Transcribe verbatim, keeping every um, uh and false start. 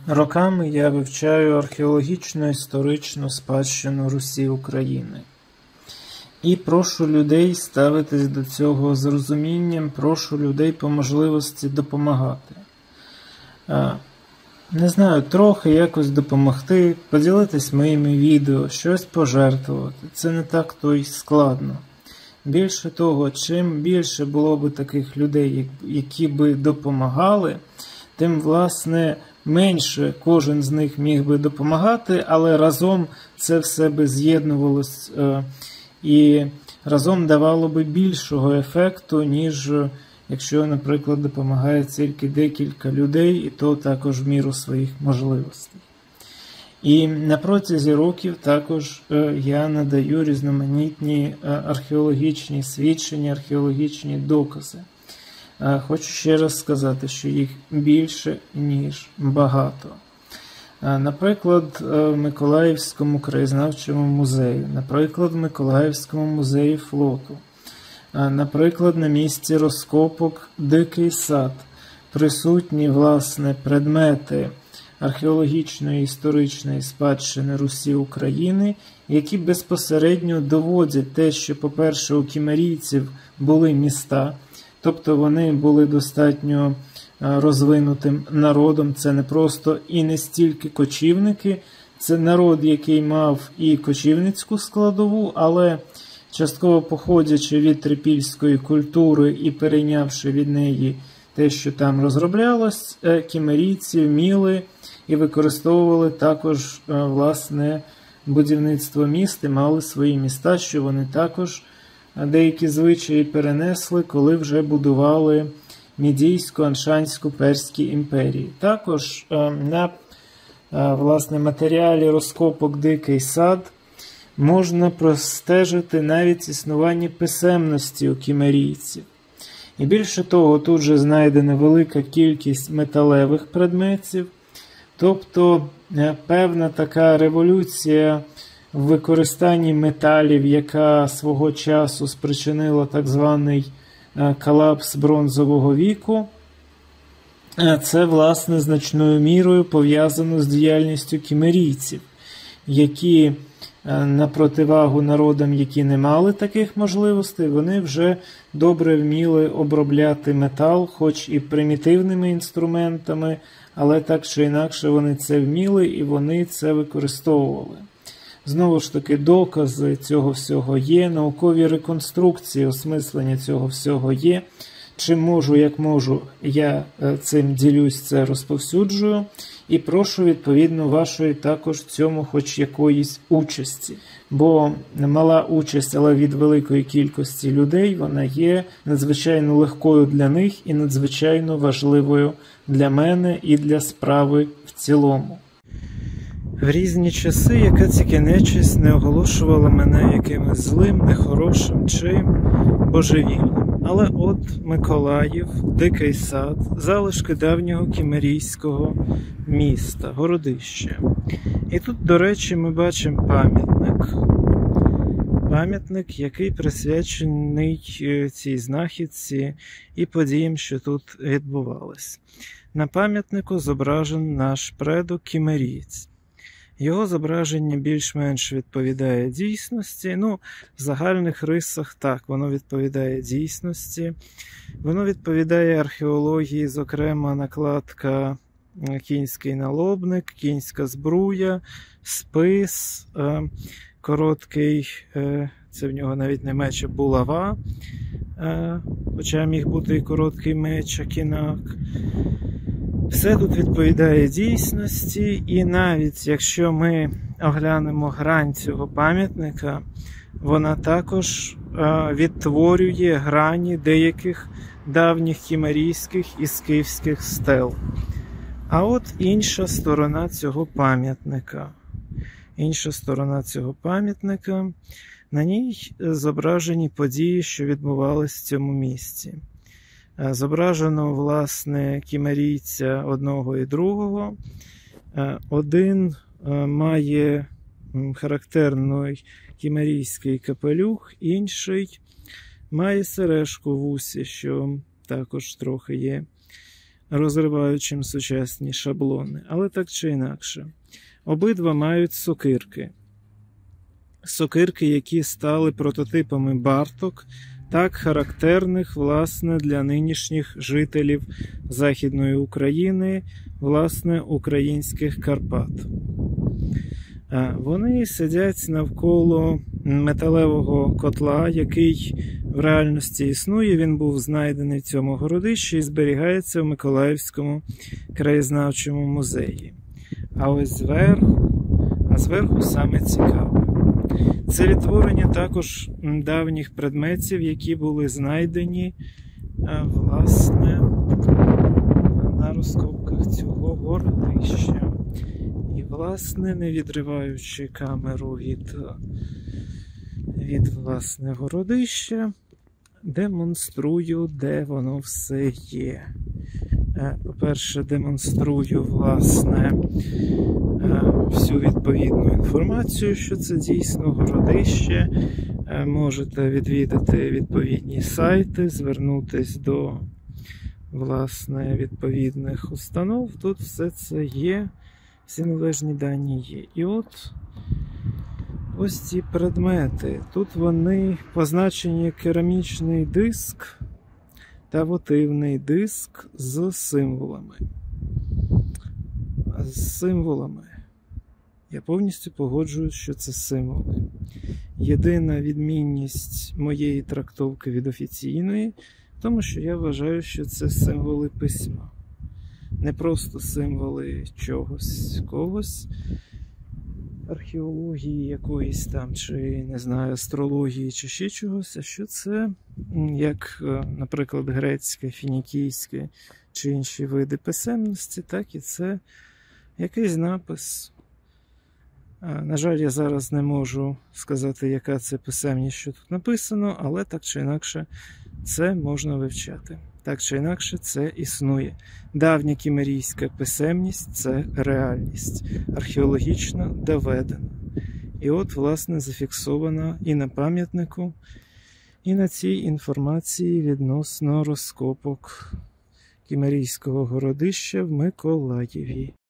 Роками я вивчаю археологічно-історичну спадщину Русі України. І прошу людей ставитись до цього з розумінням, прошу людей по можливості допомагати. Не знаю, трохи якось допомогти, поділитись моїми відео, щось пожертвувати. Це не так то й складно. Більше того, чим більше було б таких людей, які би допомагали, тим, власне, менше кожен з них міг би допомагати, але разом це все би з'єднувалось і разом давало би більшого ефекту, ніж якщо, наприклад, допомагає тільки декілька людей, і то також в міру своїх можливостей. І на протязі років також я надаю різноманітні археологічні свідчення, археологічні докази. Хочу ще раз сказати, що їх більше, ніж багато. Наприклад, в Миколаївському краєзнавчому музеї, наприклад, в Миколаївському музеї флоту, наприклад, на місці розкопок Дикий сад присутні, власне, предмети археологічної історичної спадщини Русі України, які безпосередньо доводять те, що, по-перше, у кімерійців були міста, тобто вони були достатньо розвинутим народом, це не просто і не стільки кочівники, це народ, який мав і кочівницьку складову, але частково походячи від трипільської культури і перейнявши від неї те, що там розроблялось, кімерійці вміли і використовували також, власне, будівництво міст і мали свої міста, що вони також деякі звичаї перенесли, коли вже будували Мідійську, Аншанську, Перські імперії. Також на, власне, матеріалі розкопок Дикий сад можна простежити навіть існування писемності у кімерійців. І більше того, тут же знайдена велика кількість металевих предметів, тобто певна така революція в використанні металів, яка свого часу спричинила так званий колапс бронзового віку, це, власне, значною мірою пов'язано з діяльністю кімерійців, які на противагу народам, які не мали таких можливостей, вони вже добре вміли обробляти метал, хоч і примітивними інструментами, але так чи інакше вони це вміли і вони це використовували. Знову ж таки, докази цього всього є, наукові реконструкції, осмислення цього всього є. Чим можу, як можу, я цим ділюсь, це розповсюджую. І прошу, відповідно, вашої також в цьому хоч якоїсь участі. Бо мала участь, але від великої кількості людей, вона є надзвичайно легкою для них і надзвичайно важливою для мене і для справи в цілому. В різні часи яка тільки нечисть не оголошувала мене якимось злим, нехорошим чи божевільним. Але от Миколаїв, Дикий сад, залишки давнього кімерійського міста, городище. І тут, до речі, ми бачимо пам'ятник. Пам'ятник, який присвячений цій знахідці і подіям, що тут відбувались. На пам'ятнику зображений наш предок кімерієць. Його зображення більш-менш відповідає дійсності. Ну, в загальних рисах так, воно відповідає дійсності. Воно відповідає археології, зокрема, накладка кінський налобник, кінська збруя, спис, короткий, це в нього навіть не меч, а булава, хоча міг бути і короткий меч, а кінак. Все тут відповідає дійсності, і навіть якщо ми оглянемо грань цього пам'ятника, вона також відтворює грані деяких давніх кімерійських і скіфських стел. А от інша сторона цього пам'ятника. Інша сторона цього пам'ятника, на ній зображені події, що відбувалися в цьому місці. Зображено, власне, кімерійця одного і другого. Один має характерний кімерійський капелюх, інший має сережку в усі, що також трохи є розриваючим сучасні шаблони. Але так чи інакше, обидва мають сокирки. Сокирки, які стали прототипами барток, так характерних, власне, для нинішніх жителів Західної України, власне, українських Карпат. Вони сидять навколо металевого котла, який в реальності існує. Він був знайдений в цьому городищі і зберігається в Миколаївському краєзнавчому музеї. А ось зверху, а зверху саме цікаве. Це відтворення також давніх предметів, які були знайдені, власне, на розкопках цього городища. І, власне, не відриваючи камеру від, від власне, городища, демонструю, де воно все є. По-перше, демонструю, власне, всю відповідну інформацію, що це дійсно городище. Можете відвідати відповідні сайти, звернутися до, власне, відповідних установ. Тут все це є, всі належні дані є. І от ось ці предмети. Тут вони позначені керамічний диск та вотивний диск з символами. З символами. Я повністю погоджуюсь, що це символи. Єдина відмінність моєї трактовки від офіційної в тому, що я вважаю, що це символи письма. Не просто символи чогось, когось, археології якоїсь там, чи, не знаю, астрології, чи ще чогось, а що це, як, наприклад, грецьке, фінікійське, чи інші види писемності, так і це якийсь напис. На жаль, я зараз не можу сказати, яка це писемність, що тут написано, але так чи інакше це можна вивчати. Так чи інакше це існує. Давня кімерійська писемність – це реальність. Археологічно доведена. І от, власне, зафіксована і на пам'ятнику, і на цій інформації відносно розкопок кімерійського городища в Миколаєві.